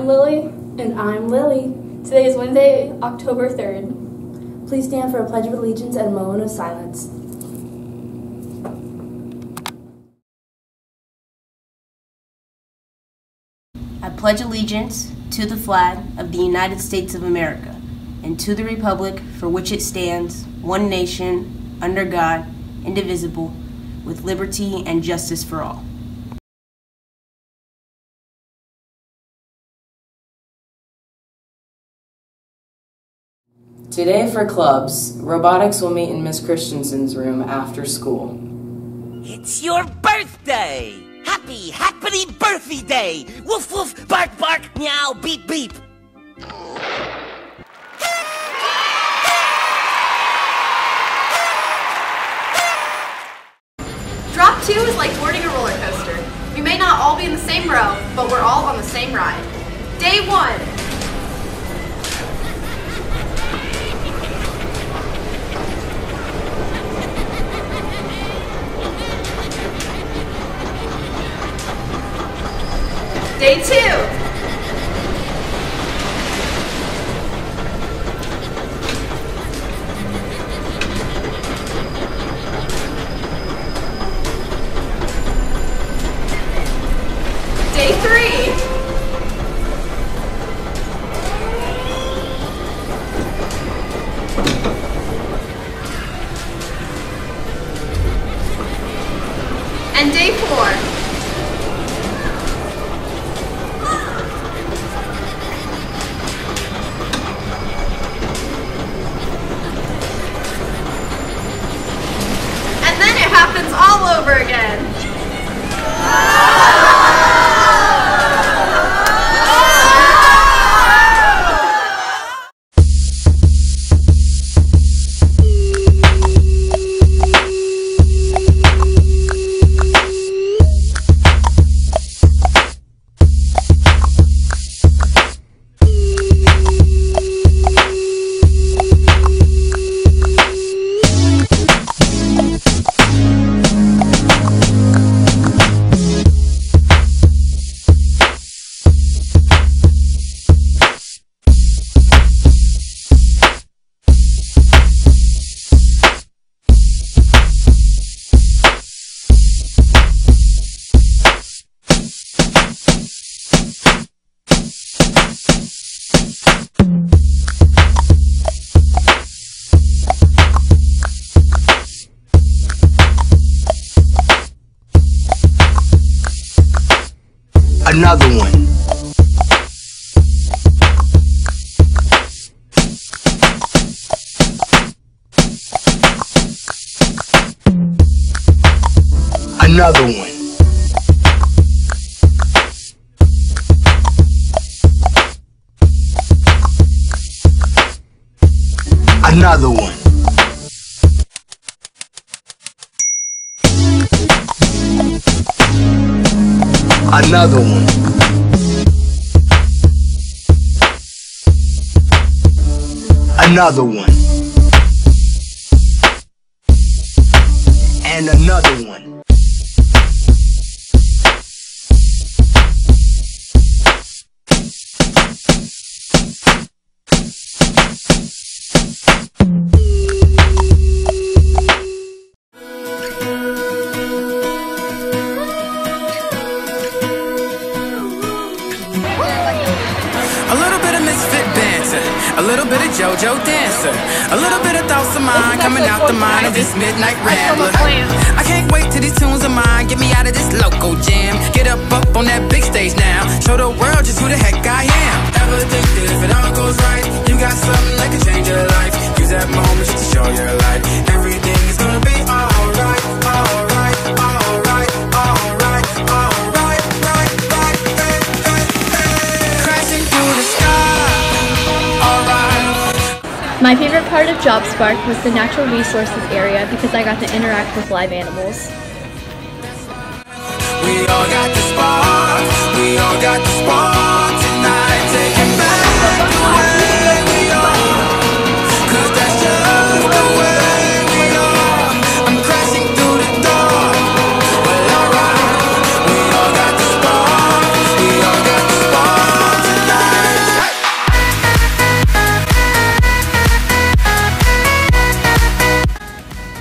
I'm Lily. And I'm Lily. Today is Wednesday, October 3rd. Please stand for a pledge of allegiance and a moment of silence. I pledge allegiance to the flag of the United States of America and to the republic for which it stands, one nation, under God, indivisible, with liberty and justice for all. Today for clubs, robotics will meet in Miss Christensen's room after school. It's your birthday! Happy birthday day! Woof woof, bark bark, meow, beep beep. Drop 2 is like boarding a roller coaster. We may not all be in the same row, but we're all on the same ride. Day 1. Day 2. Day 3. And day 4. Happens all over again. Another one. Another one. Another one. Another one. Another one. And another one. A little bit of misfit banter, a little bit of JoJo dancer, a little bit of thoughts of mine coming out the mind of this midnight rambler. I can't wait till these tunes of mine get me out of this local jam. Get up on that big stage now, show the world just who the heck I am. Ever think that if it all goes right, you got something that can change your life? Use that moment just to show your light. Everything is gonna be alright, alright, alright, alright, alright, right, right, right, crashing through the sky. My favorite part of JobSpark was the natural resources area because I got to interact with live animals. We all got the spark, we all got the spark tonight. Taking back the way we are, 'cause that's just the way we are. I'm crashing through the door. Well, alright, we all got the spark, we all got the spark tonight.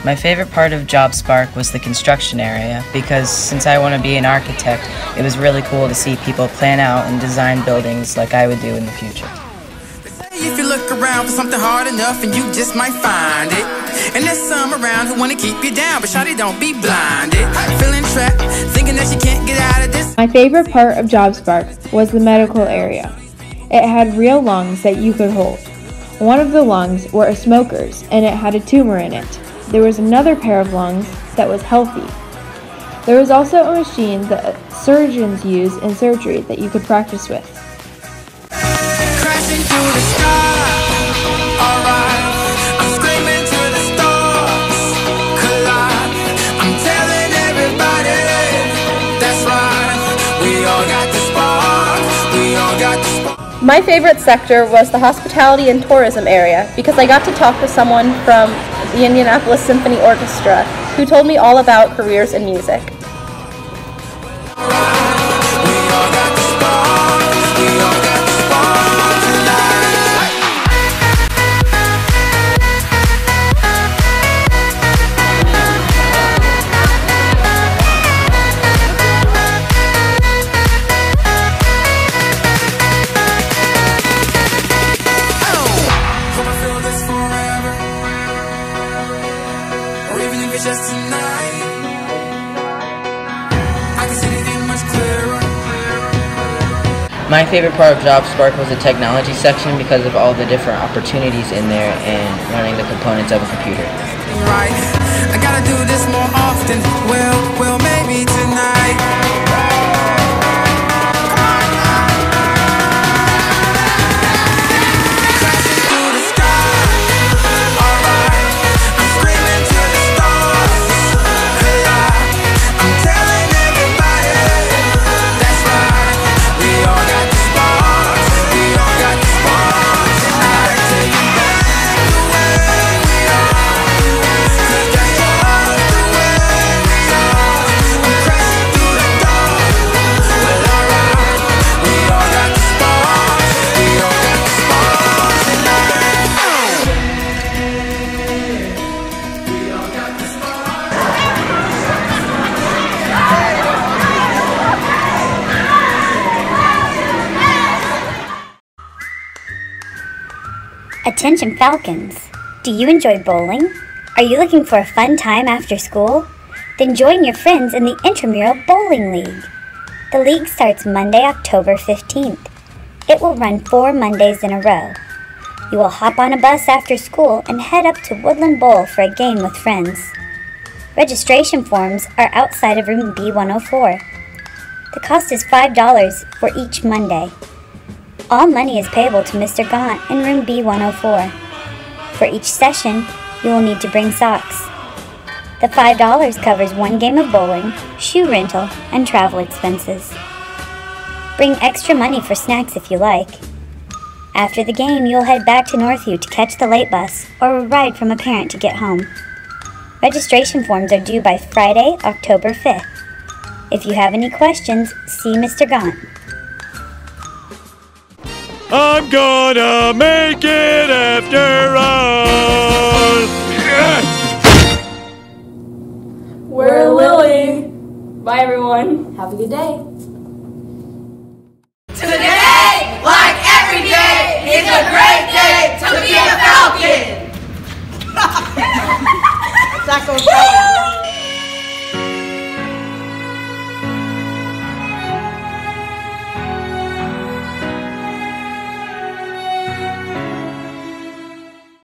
My favorite part of JobSpark was the construction area because since I want to be an architect, it was really cool to see people plan out and design buildings like I would do in the future. If you look around for something hard enough and you just might find it. And there's some around who want to keep you down, but shawty, don't be blinded. Feeling trapped, thinking that you can't get out of this. My favorite part of JobSpark was the medical area. It had real lungs that you could hold. One of the lungs were a smoker's and it had a tumor in it. There was another pair of lungs that was healthy. There was also a machine that surgeons use in surgery that you could practice with. Crashing through the sky, alright. I'm screaming to the stars, collide. I'm telling everybody, that's right. We all got the spark, we all got the spark. My favorite sector was the hospitality and tourism area because I got to talk to someone from the Indianapolis Symphony Orchestra who told me all about careers in music. Just tonight, I can see anything much clearer. My favorite part of JobSpark was the technology section because of all the different opportunities in there and running the components of a computer. Right, I gotta do this more often. Well, maybe tonight. Attention Falcons! Do you enjoy bowling? Are you looking for a fun time after school? Then join your friends in the Intramural Bowling League. The league starts Monday, October 15th. It will run 4 Mondays in a row. You will hop on a bus after school and head up to Woodland Bowl for a game with friends. Registration forms are outside of room B104. The cost is $5 for each Monday. All money is payable to Mr. Gaunt in room B104. For each session, you will need to bring socks. The $5 covers 1 game of bowling, shoe rental, and travel expenses. Bring extra money for snacks if you like. After the game, you'll head back to Northview to catch the late bus or a ride from a parent to get home. Registration forms are due by Friday, October 5th. If you have any questions, see Mr. Gaunt. I'm gonna make it after all. We're Lily. Bye everyone. Have a good day.